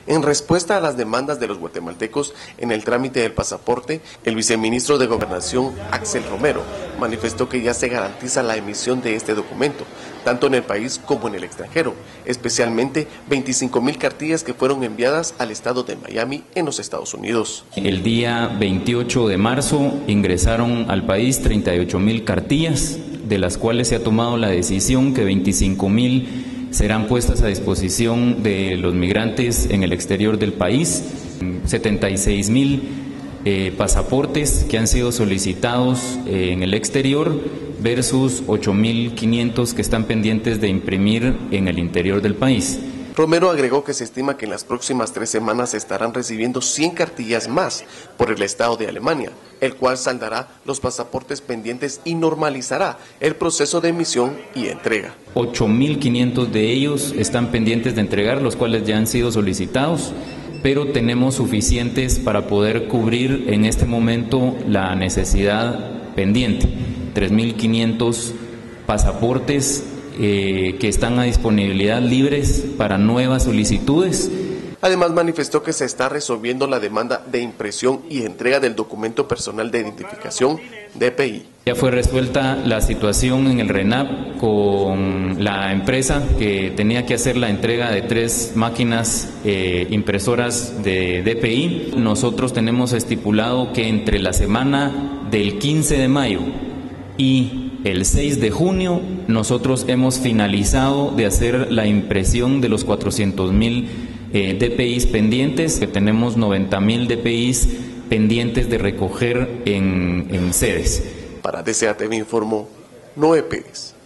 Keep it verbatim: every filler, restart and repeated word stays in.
En respuesta a las demandas de los guatemaltecos en el trámite del pasaporte, el viceministro de Gobernación, Axel Romero, manifestó que ya se garantiza la emisión de este documento, tanto en el país como en el extranjero, especialmente veinticinco mil cartillas que fueron enviadas al estado de Miami en los Estados Unidos. El día veintiocho de marzo ingresaron al país treinta y ocho mil cartillas, de las cuales se ha tomado la decisión que veinticinco mil serán puestas a disposición de los migrantes en el exterior del país, setenta y seis mil eh, pasaportes que han sido solicitados eh, en el exterior versus ocho mil quinientos que están pendientes de imprimir en el interior del país. Romero agregó que se estima que en las próximas tres semanas se estarán recibiendo cien cartillas más por el Estado de Alemania, el cual saldará los pasaportes pendientes y normalizará el proceso de emisión y entrega. ocho mil quinientos de ellos están pendientes de entregar, los cuales ya han sido solicitados, pero tenemos suficientes para poder cubrir en este momento la necesidad pendiente. tres mil quinientos pasaportes Eh, que están a disponibilidad libres para nuevas solicitudes. Además manifestó que se está resolviendo la demanda de impresión y entrega del documento personal de identificación D P I. Ya fue resuelta la situación en el RENAP con la empresa que tenía que hacer la entrega de tres máquinas eh, impresoras de D P I. Nosotros tenemos estipulado que entre la semana del quince de mayo y el seis de junio nosotros hemos finalizado de hacer la impresión de los cuatrocientos mil eh, D P Is pendientes, que tenemos noventa mil D P Is pendientes de recoger en, en sedes. Para D C A T V informó Noé Pérez.